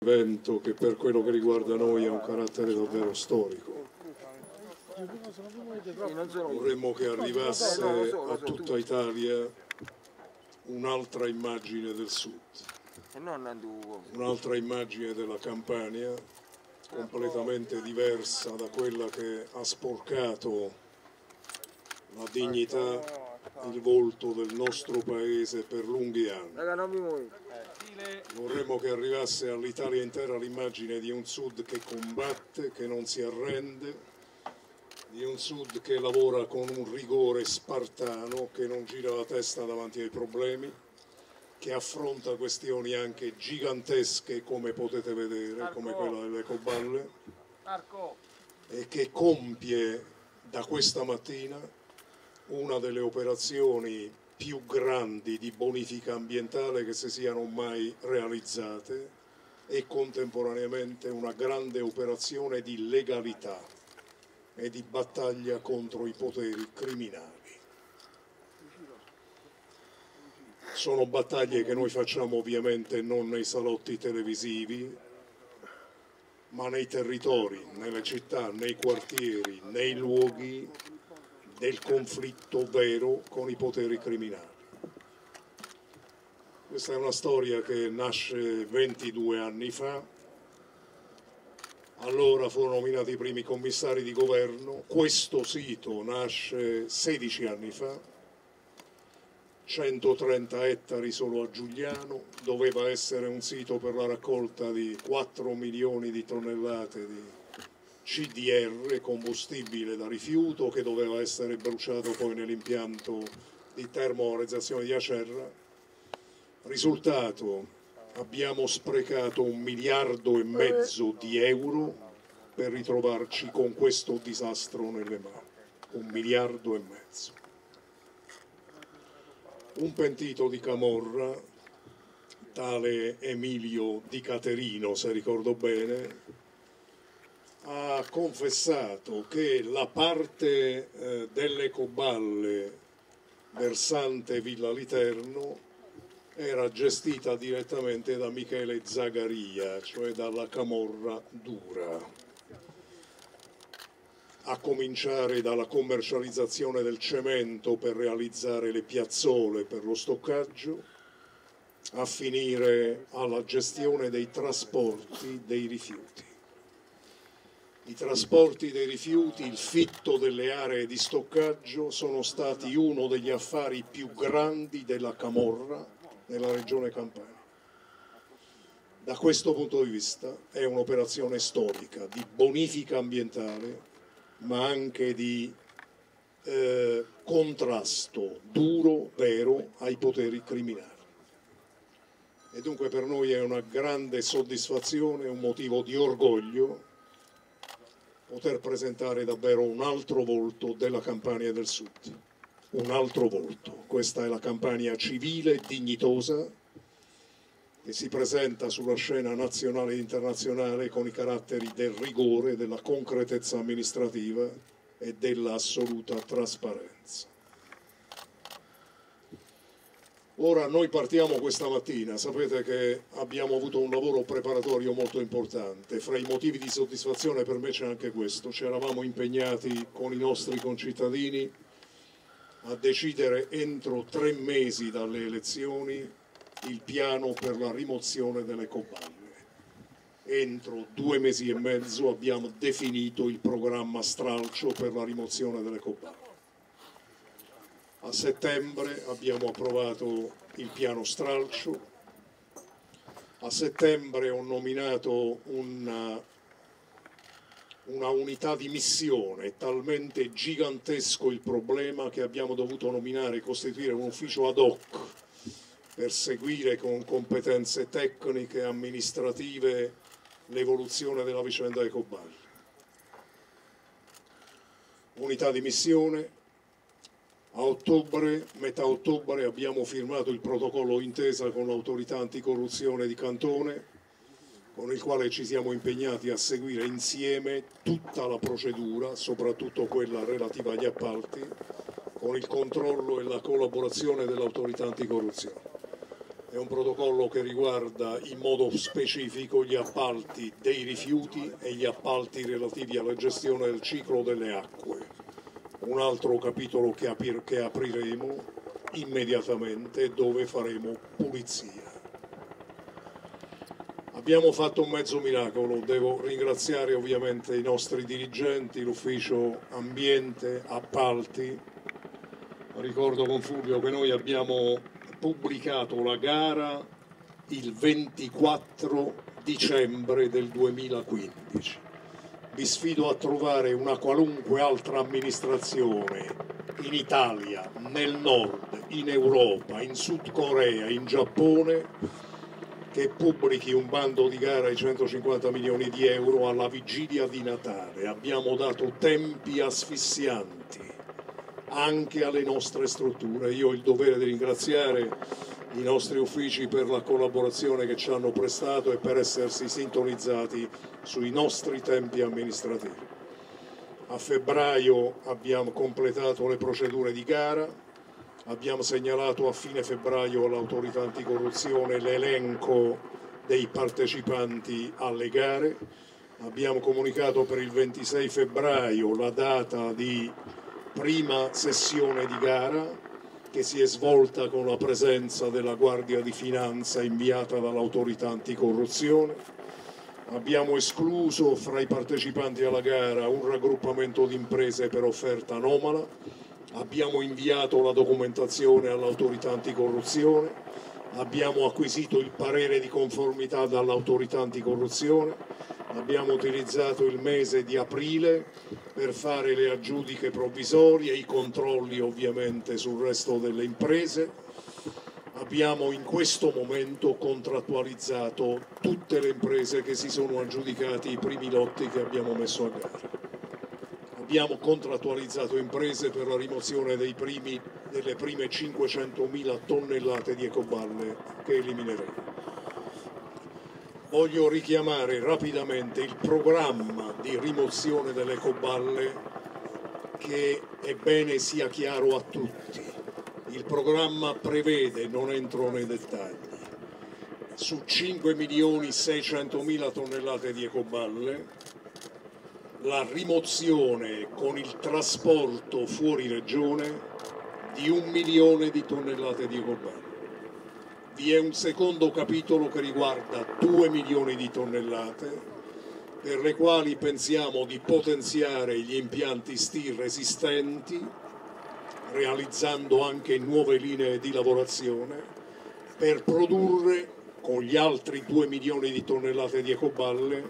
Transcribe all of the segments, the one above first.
evento che per quello che riguarda noi ha un carattere davvero storico. Vorremmo che arrivasse a tutta Italia un'altra immagine del Sud, un'altra immagine della Campania, completamente diversa da quella che ha sporcato la dignità, il volto del nostro paese per lunghi anni. Vorremmo che arrivasse all'Italia intera l'immagine di un Sud che combatte, che non si arrende, di un Sud che lavora con un rigore spartano, che non gira la testa davanti ai problemi, che affronta questioni anche gigantesche, come potete vedere, come quella delle ecoballe, e che compie da questa mattina una delle operazioni più grandi di bonifica ambientale che si siano mai realizzate e contemporaneamente una grande operazione di legalità e di battaglia contro i poteri criminali. Sono battaglie che noi facciamo ovviamente non nei salotti televisivi, ma nei territori, nelle città, nei quartieri, nei luoghi del conflitto vero con i poteri criminali. Questa è una storia che nasce 22 anni fa. Allora furono nominati i primi commissari di governo. Questo sito nasce 16 anni fa, 130 ettari solo a Giugliano, doveva essere un sito per la raccolta di 4 milioni di tonnellate di CDR, combustibile da rifiuto, che doveva essere bruciato poi nell'impianto di termovalorizzazione di Acerra. Risultato: abbiamo sprecato 1,5 miliardi di euro per ritrovarci con questo disastro nelle mani. 1,5 miliardi. Un pentito di camorra, tale Emilio Di Caterino, se ricordo bene, ha confessato che la parte delle ecoballe versante Villa Literno era gestita direttamente da Michele Zagaria, cioè dalla camorra dura, a cominciare dalla commercializzazione del cemento per realizzare le piazzole per lo stoccaggio, a finire alla gestione dei trasporti dei rifiuti. I trasporti dei rifiuti, il fitto delle aree di stoccaggio sono stati uno degli affari più grandi della camorra nella regione Campania. Da questo punto di vista è un'operazione storica di bonifica ambientale, ma anche di contrasto duro, vero, ai poteri criminali. E dunque per noi è una grande soddisfazione, un motivo di orgoglio poter presentare davvero un altro volto della Campania del Sud. Un altro volto. Questa è la Campania civile e dignitosa che si presenta sulla scena nazionale e internazionale con i caratteri del rigore, della concretezza amministrativa e dell'assoluta trasparenza. Ora noi partiamo questa mattina, sapete che abbiamo avuto un lavoro preparatorio molto importante, fra i motivi di soddisfazione per me c'è anche questo, ci eravamo impegnati con i nostri concittadini a decidere entro 3 mesi dalle elezioni il piano per la rimozione delle ecoballe. Entro 2 mesi e mezzo abbiamo definito il programma stralcio per la rimozione delle ecoballe. A settembre abbiamo approvato il piano stralcio, a settembre ho nominato una unità di missione, talmente gigantesco il problema che abbiamo dovuto nominare e costituire un ufficio ad hoc per seguire con competenze tecniche e amministrative l'evoluzione della vicenda ecoballe. Unità di missione. A ottobre, metà ottobre, abbiamo firmato il protocollo d'intesa con l'autorità anticorruzione di Cantone, con il quale ci siamo impegnati a seguire insieme tutta la procedura, soprattutto quella relativa agli appalti, con il controllo e la collaborazione dell'autorità anticorruzione. È un protocollo che riguarda in modo specifico gli appalti dei rifiuti e gli appalti relativi alla gestione del ciclo delle acque. Un altro capitolo che apriremo immediatamente, dove faremo pulizia. Abbiamo fatto un mezzo miracolo, devo ringraziare ovviamente i nostri dirigenti, l'ufficio ambiente, appalti. Ricordo con Fulvio che noi abbiamo pubblicato la gara il 24 dicembre del 2015. Vi sfido a trovare una qualunque altra amministrazione in Italia, nel nord, in Europa, in Sud Corea, in Giappone, che pubblichi un bando di gara ai 150 milioni di euro alla vigilia di Natale. Abbiamo dato tempi asfissianti anche alle nostre strutture. Io ho il dovere di ringraziare i nostri uffici per la collaborazione che ci hanno prestato e per essersi sintonizzati sui nostri tempi amministrativi. A febbraio abbiamo completato le procedure di gara, abbiamo segnalato a fine febbraio all'autorità anticorruzione l'elenco dei partecipanti alle gare, abbiamo comunicato per il 26 febbraio la data di prima sessione di gara, che si è svolta con la presenza della Guardia di Finanza inviata dall'autorità anticorruzione. Abbiamo escluso fra i partecipanti alla gara un raggruppamento di imprese per offerta anomala. Abbiamo inviato la documentazione all'autorità anticorruzione. Abbiamo acquisito il parere di conformità dall'autorità anticorruzione. Abbiamo utilizzato il mese di aprile per fare le aggiudiche provvisorie, i controlli ovviamente sul resto delle imprese. Abbiamo in questo momento contrattualizzato tutte le imprese che si sono aggiudicate i primi lotti che abbiamo messo a gara. Abbiamo contrattualizzato imprese per la rimozione delle prime 500.000 tonnellate di ecoballe che elimineremo. Voglio richiamare rapidamente il programma di rimozione delle ecoballe, che è bene sia chiaro a tutti. Il programma prevede, non entro nei dettagli, su 5.600.000 tonnellate di ecoballe, la rimozione con il trasporto fuori regione di 1 milione di tonnellate di ecoballe. Vi è un secondo capitolo che riguarda 2 milioni di tonnellate, per le quali pensiamo di potenziare gli impianti STIR esistenti, realizzando anche nuove linee di lavorazione, per produrre con gli altri 2 milioni di tonnellate di ecoballe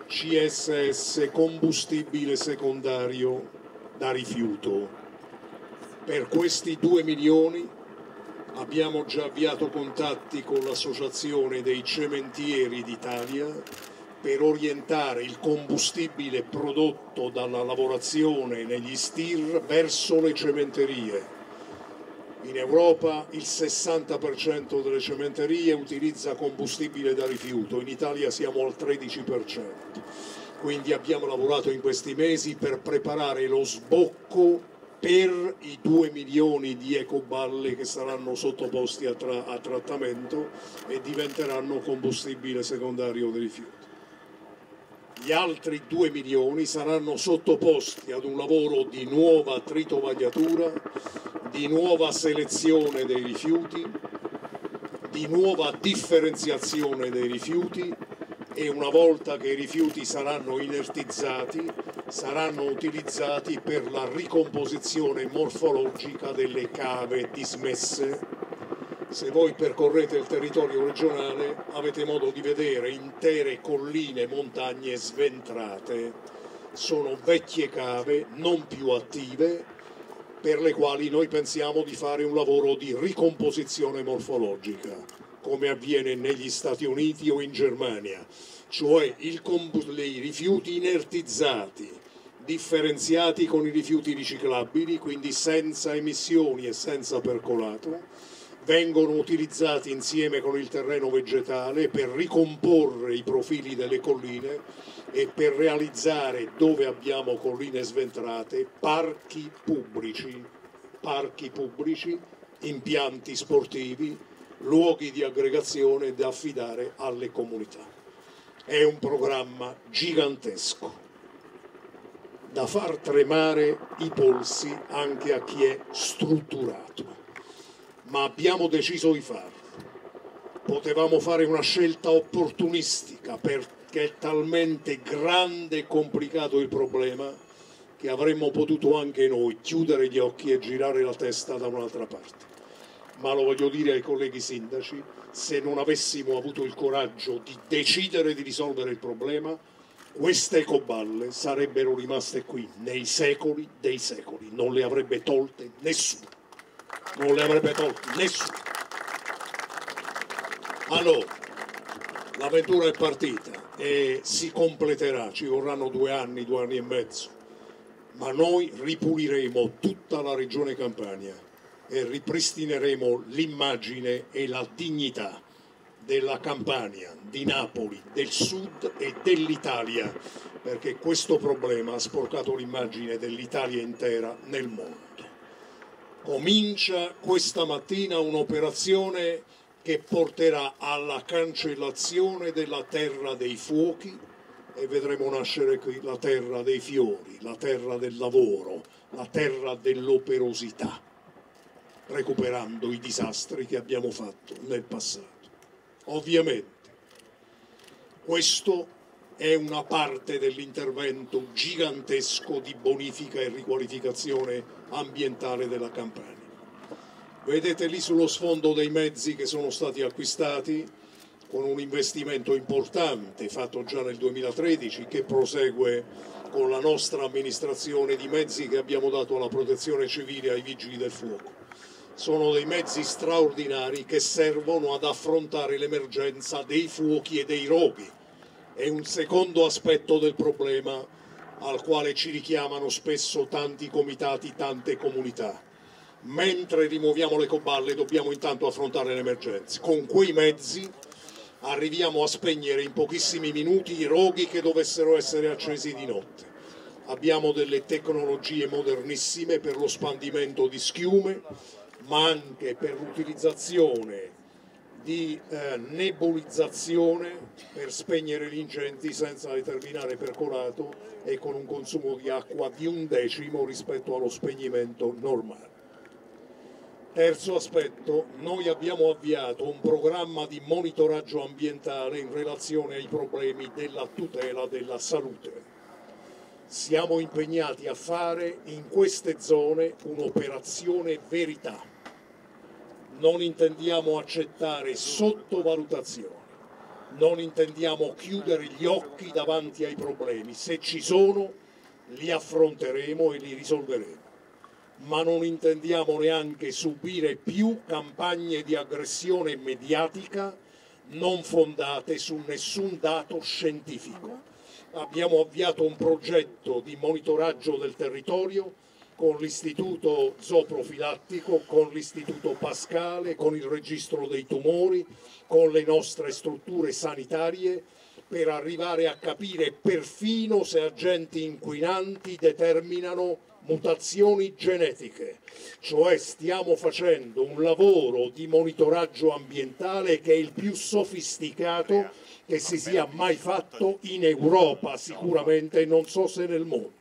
CSS, combustibile secondario da rifiuto. Per questi 2 milioni abbiamo già avviato contatti con l'Associazione dei Cementieri d'Italia per orientare il combustibile prodotto dalla lavorazione negli STIR verso le cementerie. In Europa il 60% delle cementerie utilizza combustibile da rifiuto, in Italia siamo al 13%. Quindi abbiamo lavorato in questi mesi per preparare lo sbocco per i 2 milioni di ecoballe che saranno sottoposti a trattamento e diventeranno combustibile secondario dei rifiuti. Gli altri 2 milioni saranno sottoposti ad un lavoro di nuova tritovagliatura, di nuova selezione dei rifiuti, di nuova differenziazione dei rifiuti, e una volta che i rifiuti saranno inertizzati saranno utilizzati per la ricomposizione morfologica delle cave dismesse. Se voi percorrete il territorio regionale avete modo di vedere intere colline, montagne sventrate. Sono vecchie cave non più attive, per le quali noi pensiamo di fare un lavoro di ricomposizione morfologica, come avviene negli Stati Uniti o in Germania, cioè i rifiuti inertizzati, differenziati con i rifiuti riciclabili, quindi senza emissioni e senza percolato, vengono utilizzati insieme con il terreno vegetale per ricomporre i profili delle colline e per realizzare, dove abbiamo colline sventrate, parchi pubblici, impianti sportivi, luoghi di aggregazione da affidare alle comunità. È un programma gigantesco, da far tremare i polsi anche a chi è strutturato, ma abbiamo deciso di farlo. Potevamo fare una scelta opportunistica perché è talmente grande e complicato il problema che avremmo potuto anche noi chiudere gli occhi e girare la testa da un'altra parte. Ma lo voglio dire ai colleghi sindaci, se non avessimo avuto il coraggio di decidere di risolvere il problema, queste ecoballe sarebbero rimaste qui nei secoli dei secoli, non le avrebbe tolte nessuno. Non le avrebbe tolte nessuno. Allora, l'avventura è partita e si completerà, ci vorranno 2 anni e mezzo, ma noi ripuliremo tutta la regione Campania e ripristineremo l'immagine e la dignità della Campania, di Napoli, del Sud e dell'Italia, perché questo problema ha sporcato l'immagine dell'Italia intera nel mondo. Comincia questa mattina un'operazione che porterà alla cancellazione della terra dei fuochi e vedremo nascere qui la terra dei fiori, la terra del lavoro, la terra dell'operosità, recuperando i disastri che abbiamo fatto nel passato. Ovviamente questo è una parte dell'intervento gigantesco di bonifica e riqualificazione ambientale della Campania. Vedete lì sullo sfondo dei mezzi che sono stati acquistati con un investimento importante fatto già nel 2013 che prosegue con la nostra amministrazione di mezzi che abbiamo dato alla protezione civile e ai vigili del fuoco. Sono dei mezzi straordinari che servono ad affrontare l'emergenza dei fuochi e dei roghi. È un secondo aspetto del problema al quale ci richiamano spesso tanti comitati, tante comunità. Mentre rimuoviamo le ecoballe dobbiamo intanto affrontare le emergenze. Con quei mezzi arriviamo a spegnere in pochissimi minuti i roghi che dovessero essere accesi di notte. Abbiamo delle tecnologie modernissime per lo spandimento di schiume, ma anche per l'utilizzazione di nebulizzazione per spegnere gli incendi senza determinare percolato e con un consumo di acqua di 1/10 rispetto allo spegnimento normale. Terzo aspetto, noi abbiamo avviato un programma di monitoraggio ambientale in relazione ai problemi della tutela della salute. Siamo impegnati a fare in queste zone un'operazione verità. Non intendiamo accettare sottovalutazioni, non intendiamo chiudere gli occhi davanti ai problemi. Se ci sono, li affronteremo e li risolveremo. Ma non intendiamo neanche subire più campagne di aggressione mediatica non fondate su nessun dato scientifico. Abbiamo avviato un progetto di monitoraggio del territorio con l'Istituto Zooprofilattico, con l'Istituto Pascale, con il registro dei tumori, con le nostre strutture sanitarie, per arrivare a capire perfino se agenti inquinanti determinano mutazioni genetiche, cioè stiamo facendo un lavoro di monitoraggio ambientale che è il più sofisticato che si sia mai fatto in Europa, sicuramente non so se nel mondo.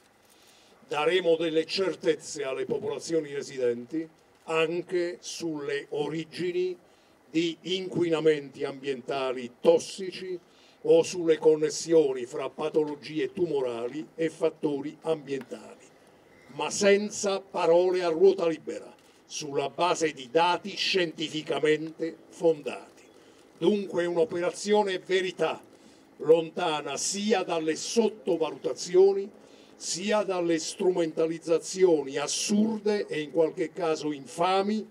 Daremo delle certezze alle popolazioni residenti anche sulle origini di inquinamenti ambientali tossici o sulle connessioni fra patologie tumorali e fattori ambientali, ma senza parole a ruota libera, sulla base di dati scientificamente fondati. Dunque un'operazione verità, lontana sia dalle sottovalutazioni, sia dalle strumentalizzazioni assurde e in qualche caso infami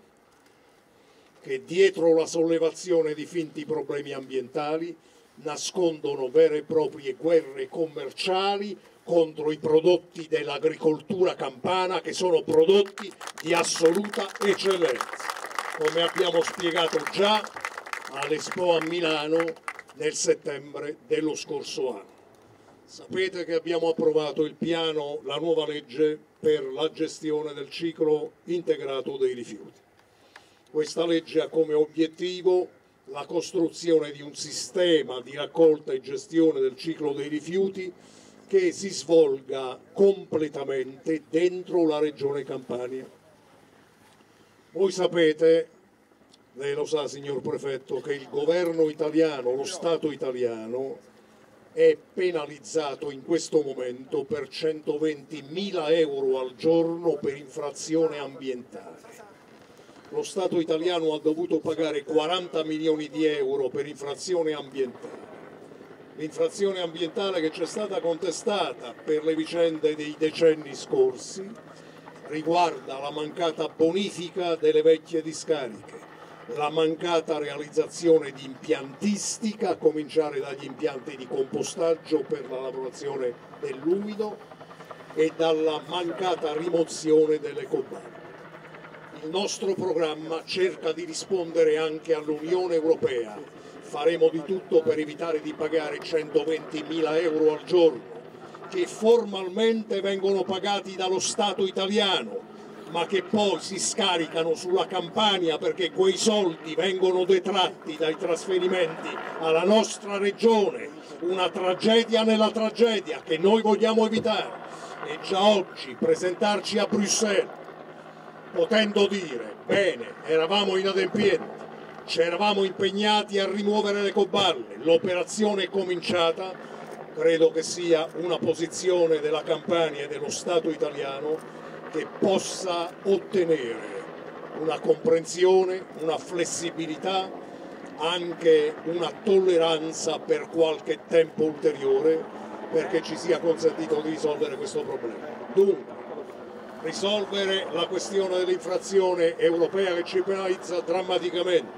che dietro la sollevazione di finti problemi ambientali nascondono vere e proprie guerre commerciali contro i prodotti dell'agricoltura campana, che sono prodotti di assoluta eccellenza, come abbiamo spiegato già all'Expo a Milano nel settembre dello scorso anno. Sapete che abbiamo approvato il piano, la nuova legge per la gestione del ciclo integrato dei rifiuti. Questa legge ha come obiettivo la costruzione di un sistema di raccolta e gestione del ciclo dei rifiuti che si svolga completamente dentro la regione Campania. Voi sapete, lei lo sa signor Prefetto, che il governo italiano, lo Stato italiano, è penalizzato in questo momento per 120.000 euro al giorno per infrazione ambientale. Lo Stato italiano ha dovuto pagare 40 milioni di euro per infrazione ambientale. L'infrazione ambientale che ci è stata contestata per le vicende dei decenni scorsi riguarda la mancata bonifica delle vecchie discariche, la mancata realizzazione di impiantistica, a cominciare dagli impianti di compostaggio per la lavorazione dell'umido e dalla mancata rimozione dell'ecoballe. Il nostro programma cerca di rispondere anche all'Unione Europea. Faremo di tutto per evitare di pagare 120.000 euro al giorno, che formalmente vengono pagati dallo Stato italiano, ma che poi si scaricano sulla Campania perché quei soldi vengono detratti dai trasferimenti alla nostra regione. Una tragedia nella tragedia che noi vogliamo evitare. E già oggi presentarci a Bruxelles potendo dire, bene, eravamo inadempienti, ci eravamo impegnati a rimuovere le ecoballe, l'operazione è cominciata, credo che sia una posizione della Campania e dello Stato italiano che possa ottenere una comprensione, una flessibilità, anche una tolleranza per qualche tempo ulteriore perché ci sia consentito di risolvere questo problema. Dunque, risolvere la questione dell'infrazione europea che ci penalizza drammaticamente,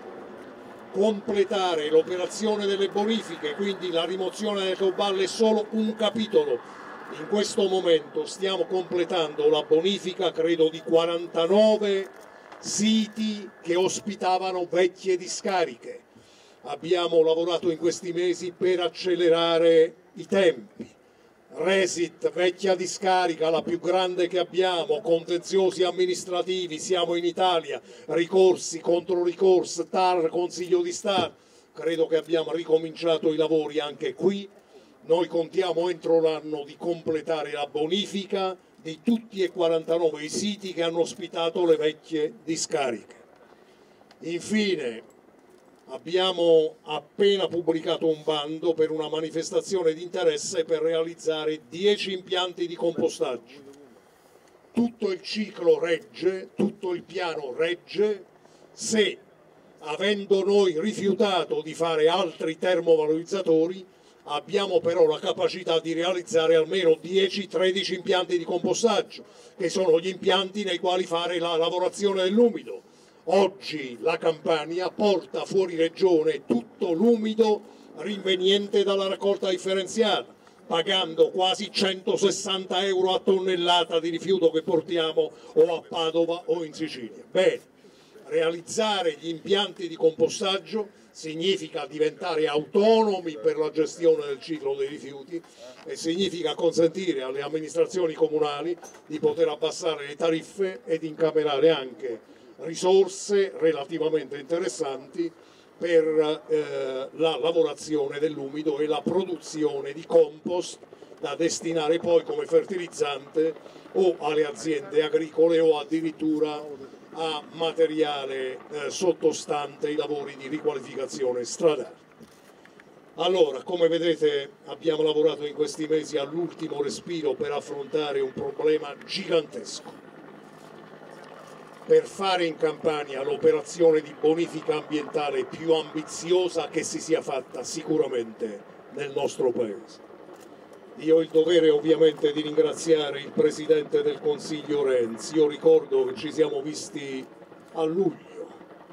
completare l'operazione delle bonifiche, quindi la rimozione delle ecoballe è solo un capitolo. In questo momento stiamo completando la bonifica, credo, di 49 siti che ospitavano vecchie discariche. Abbiamo lavorato in questi mesi per accelerare i tempi. Resit, vecchia discarica, la più grande che abbiamo, contenziosi amministrativi, siamo in Italia, ricorsi, controricorsi, TAR, Consiglio di Stato, credo che abbiamo ricominciato i lavori anche qui. Noi contiamo entro l'anno di completare la bonifica di tutti e 49 i siti che hanno ospitato le vecchie discariche. Infine, abbiamo appena pubblicato un bando per una manifestazione di interesse per realizzare 10 impianti di compostaggio. Tutto il ciclo regge, tutto il piano regge, se, avendo noi rifiutato di fare altri termovalorizzatori, abbiamo però la capacità di realizzare almeno 10-13 impianti di compostaggio, che sono gli impianti nei quali fare la lavorazione dell'umido. Oggi la Campania porta fuori regione tutto l'umido rinveniente dalla raccolta differenziata, pagando quasi 160 euro a tonnellata di rifiuto che portiamo o a Padova o in Sicilia. Bene, realizzare gli impianti di compostaggio significa diventare autonomi per la gestione del ciclo dei rifiuti e significa consentire alle amministrazioni comunali di poter abbassare le tariffe ed incamerare anche risorse relativamente interessanti per la lavorazione dell'umido e la produzione di compost da destinare poi come fertilizzante o alle aziende agricole o addirittura a materiale sottostante i lavori di riqualificazione stradale. Allora, come vedete, abbiamo lavorato in questi mesi all'ultimo respiro per affrontare un problema gigantesco. Per fare in Campania l'operazione di bonifica ambientale più ambiziosa che si sia fatta sicuramente nel nostro Paese. Io ho il dovere ovviamente di ringraziare il Presidente del Consiglio Renzi. Io ricordo che ci siamo visti a luglio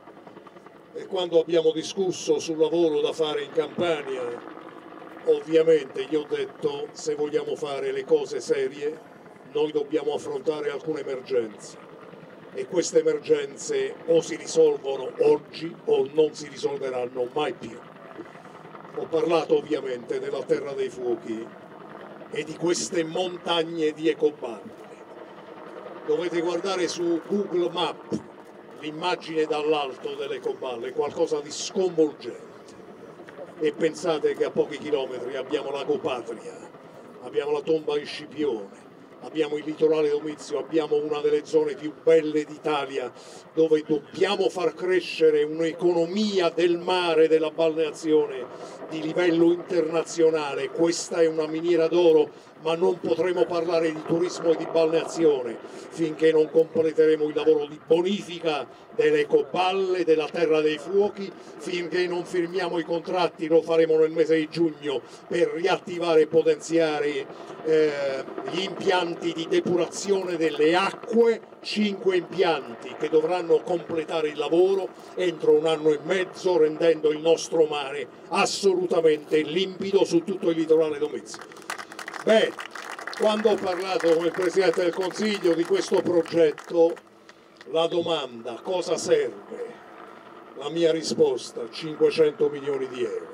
e quando abbiamo discusso sul lavoro da fare in Campania, ovviamente gli ho detto: se vogliamo fare le cose serie noi dobbiamo affrontare alcune emergenze. E queste emergenze o si risolvono oggi o non si risolveranno mai più. Ho parlato ovviamente della Terra dei Fuochi e di queste montagne di ecoballe. Dovete guardare su Google Maps l'immagine dall'alto dell'Ecoballe è qualcosa di sconvolgente. E pensate che a pochi chilometri abbiamo Lago Patria, abbiamo la tomba di Scipione, abbiamo il litorale Domizio, abbiamo una delle zone più belle d'Italia, dove dobbiamo far crescere un'economia del mare, della balneazione di livello internazionale. Questa è una miniera d'oro, ma non potremo parlare di turismo e di balneazione finché non completeremo il lavoro di bonifica delle ecoballe, della Terra dei Fuochi, finché non firmiamo i contratti, lo faremo nel mese di giugno, per riattivare e potenziare gli impianti di depurazione delle acque, 5 impianti che dovranno completare il lavoro entro 1 anno e mezzo, rendendo il nostro mare assolutamente limpido su tutto il litorale domizio. Beh, quando ho parlato con il Presidente del Consiglio di questo progetto, la domanda cosa serve? La mia risposta: 500 milioni di euro.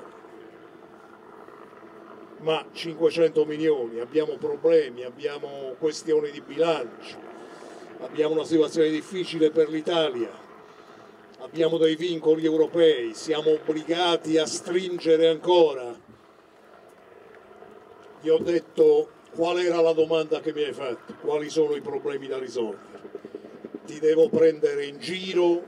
Ma 500 milioni, abbiamo problemi, abbiamo questioni di bilancio, abbiamo una situazione difficile per l'Italia, abbiamo dei vincoli europei, siamo obbligati a stringere ancora. Gli ho detto: qual era la domanda che mi hai fatto? Quali sono i problemi da risolvere? Ti devo prendere in giro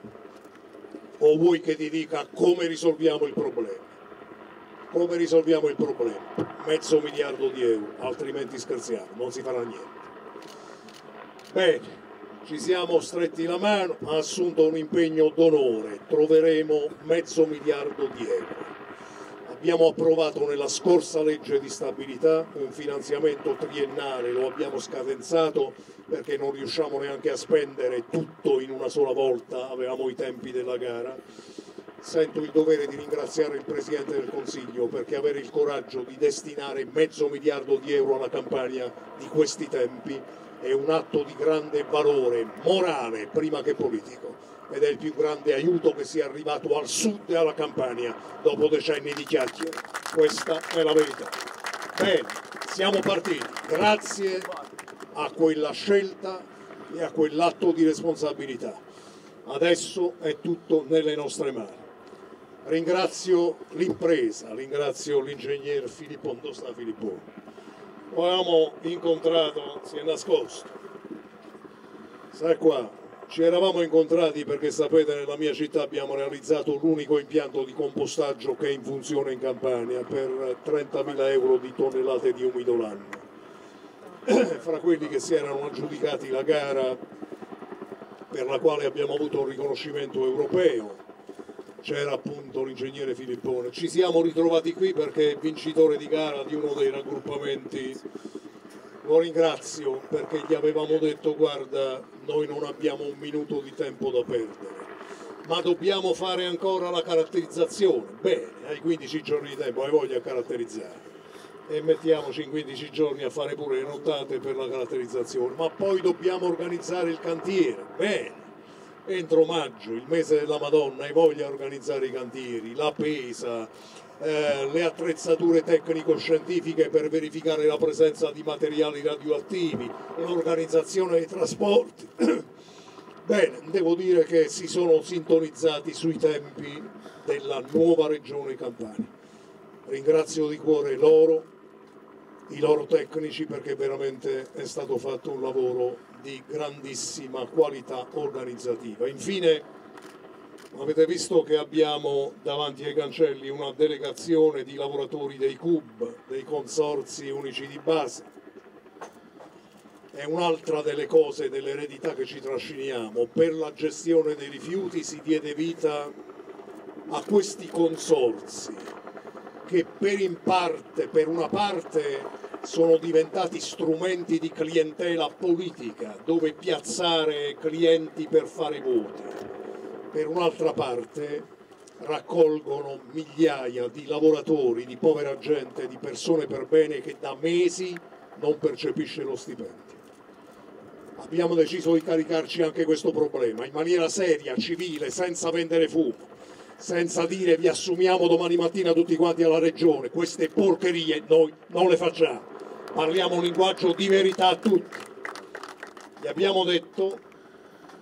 o vuoi che ti dica come risolviamo il problema? Come risolviamo il problema? 500 milioni di euro, altrimenti scherziamo, non si farà niente. Bene, ci siamo stretti la mano, ha assunto un impegno d'onore, troveremo 500 milioni di euro. Abbiamo approvato nella scorsa legge di stabilità un finanziamento triennale, lo abbiamo scadenzato perché non riusciamo neanche a spendere tutto in una sola volta, avevamo i tempi della gara. Sento il dovere di ringraziare il Presidente del Consiglio, perché avere il coraggio di destinare 500 milioni di euro alla Campania di questi tempi è un atto di grande valore morale prima che politico, ed è il più grande aiuto che sia arrivato al sud e alla Campania dopo decenni di chiacchiere. Questa è la verità. Bene, siamo partiti grazie a quella scelta e a quell'atto di responsabilità. Adesso è tutto nelle nostre mani. Ringrazio l'impresa, ringrazio l'ingegner Filippone. Dove sta Filippone? Lo avevamo incontrato, si è nascosto. Sai qua, ci eravamo incontrati perché sapete nella mia città abbiamo realizzato l'unico impianto di compostaggio che è in funzione in Campania per 30.000 euro di tonnellate di umido l'anno. Fra quelli che si erano aggiudicati la gara per la quale abbiamo avuto un riconoscimento europeo c'era appunto l'ingegnere Filippone. Ci siamo ritrovati qui perché è vincitore di gara di uno dei raggruppamenti. Lo ringrazio perché gli avevamo detto: guarda, noi non abbiamo un minuto di tempo da perdere, ma dobbiamo fare ancora la caratterizzazione. Bene, hai 15 giorni di tempo, hai voglia di caratterizzare, e mettiamoci in 15 giorni a fare pure le nottate per la caratterizzazione, ma poi dobbiamo organizzare il cantiere. Bene, entro maggio, il mese della Madonna, hai voglia di organizzare i cantieri, la pesa, le attrezzature tecnico-scientifiche per verificare la presenza di materiali radioattivi, l'organizzazione dei trasporti. Bene, devo dire che si sono sintonizzati sui tempi della nuova regione Campania. Ringrazio di cuore loro, i loro tecnici, perché veramente è stato fatto un lavoro di grandissima qualità organizzativa. Infine, avete visto che abbiamo davanti ai cancelli una delegazione di lavoratori dei CUB, dei consorzi unici di base. È un'altra delle cose, dell'eredità che ci trasciniamo. Per la gestione dei rifiuti si diede vita a questi consorzi che per una parte sono diventati strumenti di clientela politica, dove piazzare clienti per fare voti. Per un'altra parte raccolgono migliaia di lavoratori, di povera gente, di persone per bene che da mesi non percepisce lo stipendio. Abbiamo deciso di caricarci anche questo problema in maniera seria, civile, senza vendere fumo, senza dire vi assumiamo domani mattina tutti quanti alla regione. Queste porcherie noi non le facciamo, parliamo un linguaggio di verità a tutti. Gli abbiamo detto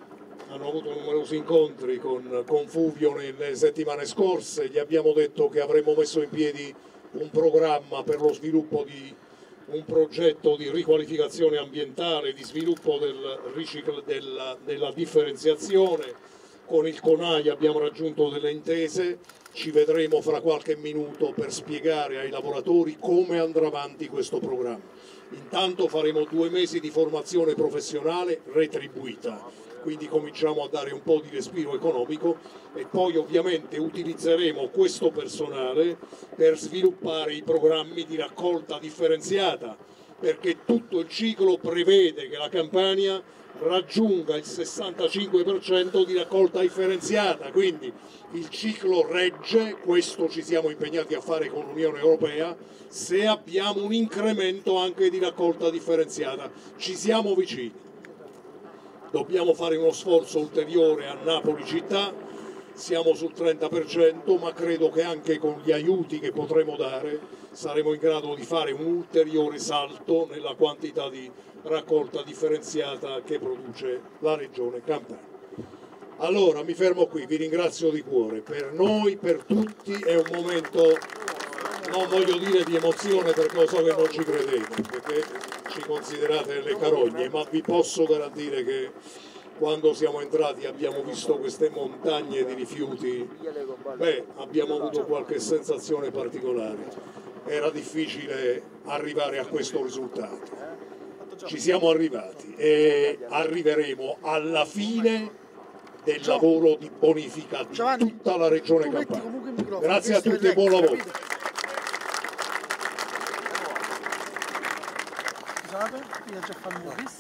hanno avuto numerosi incontri con Fulvio nelle settimane scorse, gli abbiamo detto che avremmo messo in piedi un programma per lo sviluppo di un progetto di riqualificazione ambientale, di sviluppo della differenziazione. Con il CONAI abbiamo raggiunto delle intese, ci vedremo fra qualche minuto per spiegare ai lavoratori come andrà avanti questo programma. Intanto faremo 2 mesi di formazione professionale retribuita, quindi cominciamo a dare un po' di respiro economico e poi ovviamente utilizzeremo questo personale per sviluppare i programmi di raccolta differenziata, perché tutto il ciclo prevede che la Campania raggiunga il 65% di raccolta differenziata, quindi il ciclo regge, questo ci siamo impegnati a fare con l'Unione Europea, se abbiamo un incremento anche di raccolta differenziata. Ci siamo vicini, dobbiamo fare uno sforzo ulteriore a Napoli città, siamo sul 30%, ma credo che anche con gli aiuti che potremo dare saremo in grado di fare un ulteriore salto nella quantità di raccolta differenziata che produce la Regione Campania. Allora mi fermo qui, vi ringrazio di cuore, per noi, per tutti è un momento, non voglio dire di emozione perché lo so che non ci credete, perché ci considerate le carogne, ma vi posso garantire che quando siamo entrati abbiamo visto queste montagne di rifiuti, abbiamo avuto qualche sensazione particolare. Era difficile arrivare a questo risultato. Ci siamo arrivati e arriveremo alla fine del lavoro di bonifica di tutta la Regione Campania. Grazie a tutti e buon lavoro. Scusate, io già fanno